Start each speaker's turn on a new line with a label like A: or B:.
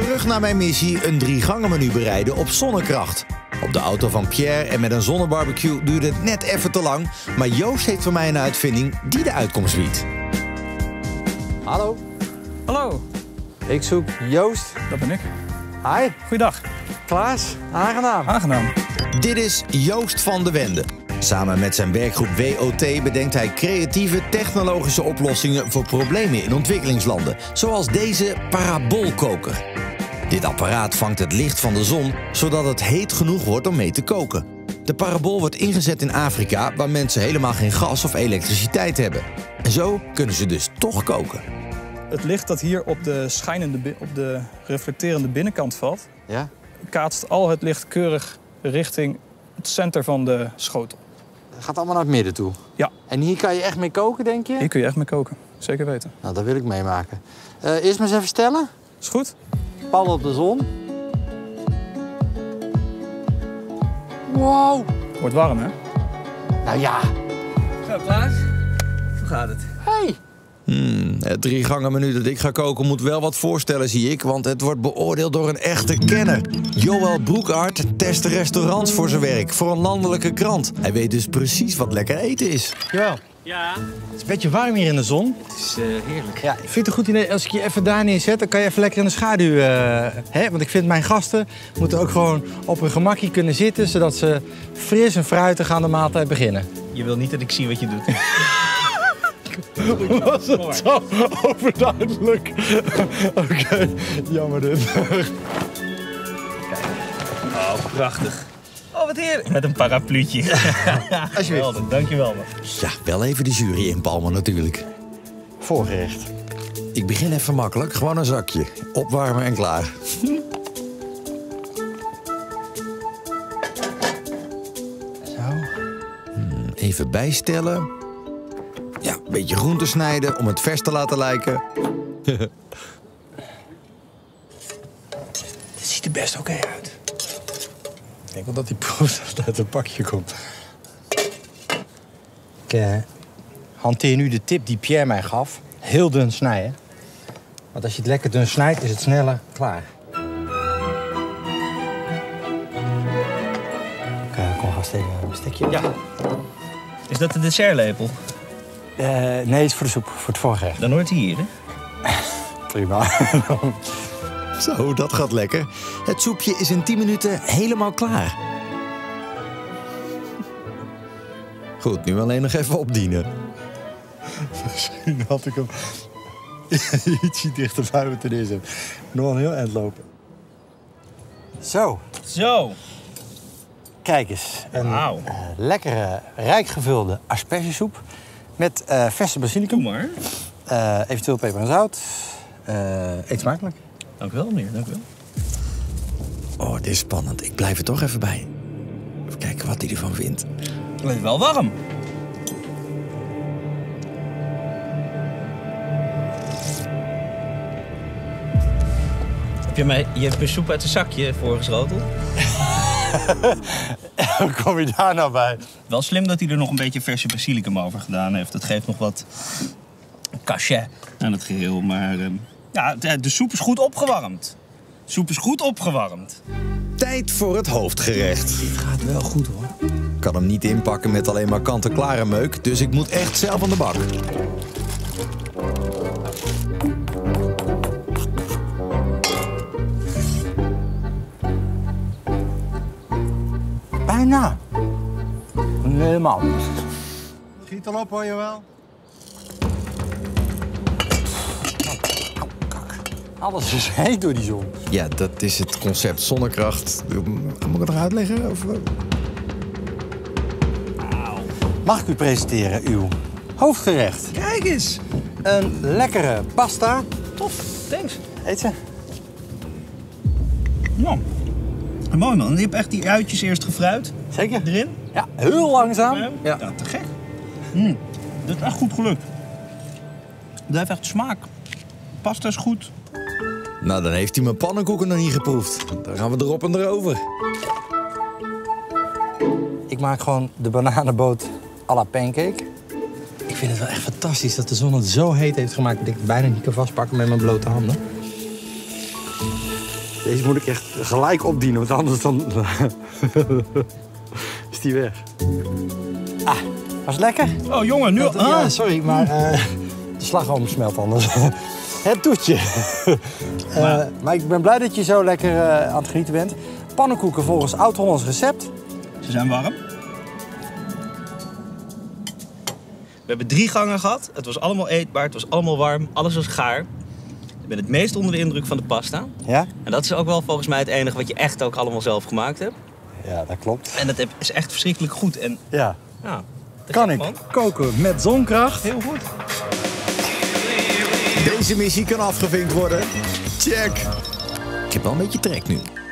A: Terug naar mijn missie, een 3-gangen-menu bereiden op zonnekracht. Op de auto van Pierre en met een zonnebarbecue duurde het net even te lang. Maar Joost heeft voor mij een uitvinding die de uitkomst biedt.
B: Hallo.
C: Hallo.
B: Ik zoek Joost.
C: Dat ben ik.
B: Hi.
C: Goeiedag.
B: Klaas. Aangenaam.
C: Aangenaam.
A: Dit is Joost van de Wende. Samen met zijn werkgroep WOT bedenkt hij creatieve technologische oplossingen voor problemen in ontwikkelingslanden. Zoals deze paraboolkoker. Dit apparaat vangt het licht van de zon, zodat het heet genoeg wordt om mee te koken. De parabool wordt ingezet in Afrika, waar mensen helemaal geen gas of elektriciteit hebben. En zo kunnen ze dus toch koken.
C: Het licht dat hier op de reflecterende binnenkant valt,
B: Ja?
C: kaatst al het licht keurig richting het center van de schotel.
B: Het gaat allemaal naar het midden toe.
C: Ja.
B: En hier kan je echt mee koken, denk je?
C: Hier kun je echt mee koken. Zeker weten.
B: Nou, dat wil ik meemaken. Eerst maar eens even stellen.
C: Is goed?
B: Pal op de zon. Wow.
C: Wordt warm, hè?
B: Nou ja.
D: Zo, Klaas. Hoe gaat het?
B: Hey.
A: Het 3-gangen-menu dat ik ga koken moet wel wat voorstellen, zie ik. Want het wordt beoordeeld door een echte kenner. Joël Broekart test restaurants voor zijn werk. Voor een landelijke krant. Hij weet dus precies wat lekker eten is.
E: Jawel.
D: Ja,
E: Het is een beetje warm hier in de zon.
D: het is heerlijk.
E: Ja, ik vind het een goed idee als ik je even daar neerzet. Dan kan je even lekker in de schaduw. Hè? Want ik vind mijn gasten moeten ook gewoon op hun gemakje kunnen zitten. Zodat ze fris en fruitig aan de maaltijd beginnen.
D: Je wil niet dat ik zie wat je doet.
E: Was het zo overduidelijk? Oké, jammer dit.
D: Oh, prachtig. Oh, wat heerlijk. Met een parapluutje. Alsjeblieft. Dankjewel. Man.
A: Ja, wel even de jury inpalmen natuurlijk.
E: Voorgerecht.
A: Ik begin even makkelijk. Gewoon een zakje. Opwarmen en klaar.
E: Zo.
A: Even bijstellen. Ja, een beetje groente snijden om het vers te laten lijken.
E: Dit ziet er best oké uit. Ik denk wel dat die proef uit het pakje komt. Ik hanteer nu de tip die Pierre mij gaf. Heel dun snijden. Want als je het lekker dun snijdt, is het sneller klaar. Kom vast even een stukje.
D: Ja. Is dat de dessertlepel?
E: Nee, het is voor de soep, voor het voorgerecht.
D: Dan hoort hij hier, hè?
E: Prima.
A: Zo, dat gaat lekker. Het soepje is in 10 minuten helemaal klaar. Goed, nu alleen nog even opdienen.
E: Misschien had ik hem ietsje dichterbij moeten neerzetten. Nog een heel eind lopen. Zo,
D: Zo.
E: kijk eens. Een
D: Wauw.
E: lekkere, rijk gevulde aspergesoep. Met verse basilicum.
D: Doe maar.
E: Eventueel peper en zout. Eet smakelijk.
D: Dank u wel, meneer. Dank u wel.
A: Oh, dit is spannend. Ik blijf er toch even bij. Even kijken wat hij ervan vindt.
D: Het is wel warm. Heb je je soep uit een zakje voorgeschoteld?
E: Hoe kom je daar nou bij?
D: Wel slim dat hij er nog een beetje verse basilicum over gedaan heeft. Dat geeft nog wat cachet aan het geheel. Maar ja, de soep is goed opgewarmd. De soep is goed opgewarmd.
A: Tijd voor het hoofdgerecht.
E: Dit gaat wel goed, hoor.
A: Ik kan hem niet inpakken met alleen maar kant-en-klare meuk, dus ik moet echt zelf aan de bak.
E: Bijna. Nu helemaal. Schiet al op, hoor je wel. Alles is heet door die zon.
A: Ja, dat is het concept zonnekracht. Moet ik het nog uitleggen? Of...
E: Mag ik u presenteren uw hoofdgerecht?
D: Kijk eens.
E: Een lekkere pasta.
D: Tof. Thanks.
E: Eet ze.
D: Ja. Mooi man. Je hebt echt die uitjes eerst gefruit
E: Zeker.
D: erin.
E: Ja, heel langzaam.
D: Ja, te gek. Dat is echt goed gelukt. Dat heeft echt smaak. Pasta is goed.
A: Nou, dan heeft hij mijn pannenkoeken nog niet geproefd. Dan gaan we erop en erover.
E: Ik maak gewoon de bananenboot à la pancake. Ik vind het wel echt fantastisch dat de zon het zo heet heeft gemaakt dat ik het bijna niet kan vastpakken met mijn blote handen. Deze moet ik echt gelijk opdienen, want anders dan is die weg. Ah, was het lekker?
D: Oh jongen, nu...
E: Ja, sorry, maar de slagroom smelt anders. Het toetje. Maar ik ben blij dat je zo lekker aan het genieten bent. Pannenkoeken volgens Oud-Hollands recept.
D: Ze zijn warm. We hebben 3 gangen gehad. Het was allemaal eetbaar, het was allemaal warm, alles was gaar. Ik ben het meest onder de indruk van de pasta.
E: Ja?
D: En dat is ook wel volgens mij het enige wat je echt ook allemaal zelf gemaakt hebt.
E: Ja, dat klopt.
D: En dat is echt verschrikkelijk goed. En
E: Ja.
D: ja, te
E: Kan
D: gek,
E: ik
D: man.
E: koken met zonkracht?
D: Heel goed.
A: Deze missie kan afgevinkt worden. Check. Ik heb wel een beetje trek nu.